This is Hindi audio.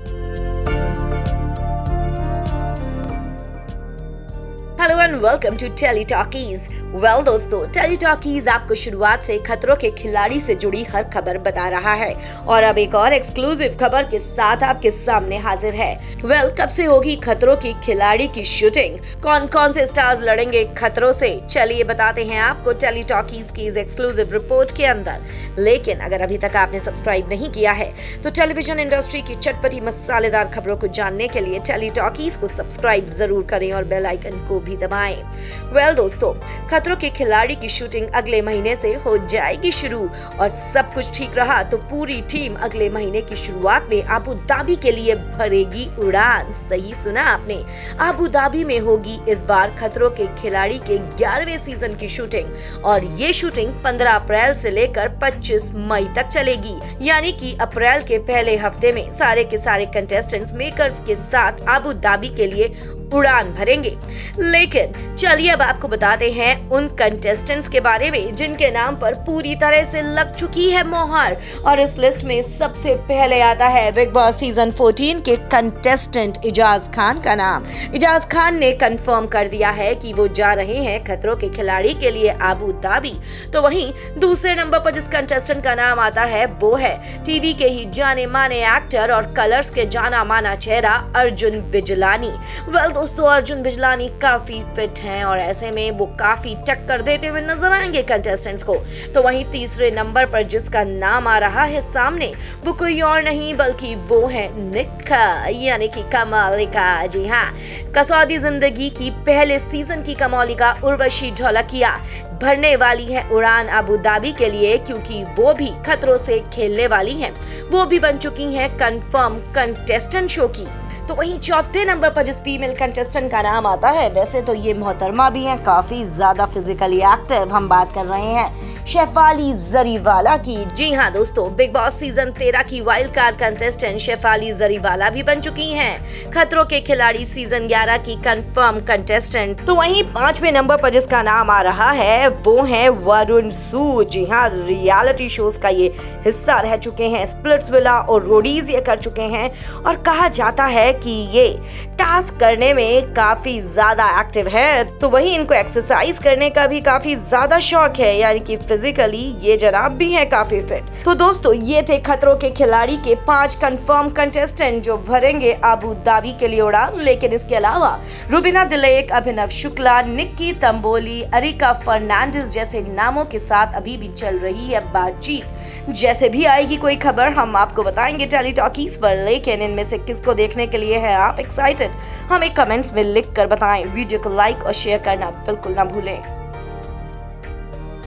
Hello and welcome to Tele Talkies. Well दोस्तों, टेली टॉकीज आपको शुरुआत से खतरों के खिलाड़ी से जुड़ी हर खबर बता रहा है और अब एक और एक्सक्लूसिव खबर के साथ आपके सामने हाजिर है। कब से होगी खतरों के खिलाड़ी की शूटिंग, कौन कौन से स्टार्स लड़ेंगे खतरों से, चलिए बताते हैं आपको टेली टॉकीज की इस एक्सक्लूसिव रिपोर्ट के अंदर। लेकिन अगर अभी तक आपने सब्सक्राइब नहीं किया है तो टेलीविजन इंडस्ट्री की चटपटी मसालेदार खबरों को जानने के लिए टेली टॉकीज को सब्सक्राइब जरूर करें और बेल आइकन को भी दबाएं। दोस्तों, खतरों के खिलाड़ी की शूटिंग अगले महीने से हो जाएगी शुरू और सब कुछ ठीक रहा तो पूरी टीम अगले महीने की शुरुआत में अबू धाबी के लिए भरेगी उड़ान। सही सुना आपने, अबू धाबी में होगी इस बार खतरों के खिलाड़ी के 11वें सीजन की शूटिंग और ये शूटिंग 15 अप्रैल से लेकर 25 मई तक चलेगी। यानी कि अप्रैल के पहले हफ्ते में सारे के सारे कंटेस्टेंट्स मेकर्स के साथ अबू धाबी के लिए उड़ान भरेंगे। लेकिन चलिए अब आपको बताते हैं उन कंटेस्टेंट्स के बारे में जिनके नाम पर पूरी तरह से लग चुकी है मोहर। और इस लिस्ट में सबसे पहले आता है बिग बॉस सीजन 14 के कंटेस्टेंट इजाज खान का नाम। इजाज खान ने कंफर्म कर दिया है कि वो जा रहे हैं खतरों के खिलाड़ी के लिए अबू धाबी। तो वहीं दूसरे नंबर पर जिस कंटेस्टेंट का नाम आता है वो है टीवी के ही जाने माने एक्टर और कलर्स के जाना माना चेहरा अर्जुन बिजलानी। दोस्तों, अर्जुन बिजलानी काफी फिट हैं और ऐसे में वो काफी टक्कर देते हुए नजर आएंगे कंटेस्टेंट्स को। तो वहीं तीसरे नंबर पर जिसका नाम आ रहा है सामने वो कोई और नहीं बल्कि वो है निक्का यानी कि कमालिका। जी हाँ, कसौटी जिंदगी की पहले सीजन की कमालिका उर्वशी ढोलकिया भरने वाली है उड़ान अबू धाबी के लिए, क्योंकि वो भी खतरों से खेलने वाली हैं। वो भी बन चुकी हैं कंफर्म कंटेस्टेंट शो की। तो वहीं चौथे नंबर पर जिस फीमेल कंटेस्टेंट का नाम आता है, वैसे तो ये मोहतरमा भी हैं, काफी ज्यादा फिजिकली एक्टिव। हम बात कर रहे हैं शेफाली जरीवाला की। जी हाँ दोस्तों, बिग बॉस सीजन 13 की wild card contestant Shefali Jariwala भी बन चुकी हैं खतरों के खिलाड़ी सीजन 11 की कंफर्म कंटेस्टेंट। तो वहीं 5वें नंबर पर जिसका नाम आ रहा है वो है वरुण सूद। जी हाँ, रियलिटी शोज का ये हिस्सा रह चुके हैं, स्प्लिट्सविला और रोडीज ये कर चुके हैं और कहा जाता है कि ये टास्क करने में काफी ज्यादा एक्टिव है। तो वहीं इनको एक्सरसाइज करने का भी काफी ज्यादा शौक है, यानी कि फिजिकली ये जनाब भी है काफी फिट। तो दोस्तों, ये थे खतरों के खिलाड़ी के 5 कंफर्म कंटेस्टेंट जो भरेंगे अबू धाबी के लिए उड़ान। लेकिन इसके अलावा रुबीना दिलेक, अभिनव शुक्ला, निक्की तंबोली, अरिका फर्नांडिस जैसे नामों के साथ अभी भी चल रही है बातचीत। जैसे भी आएगी कोई खबर हम आपको बताएंगे टेली टॉकीज पर। लेकिन इनमें से किसको देखने के लिए है आप एक्साइटेड, हमें कमेंट्स में लिख कर बताएं। वीडियो को लाइक और शेयर करना बिल्कुल ना भूलें।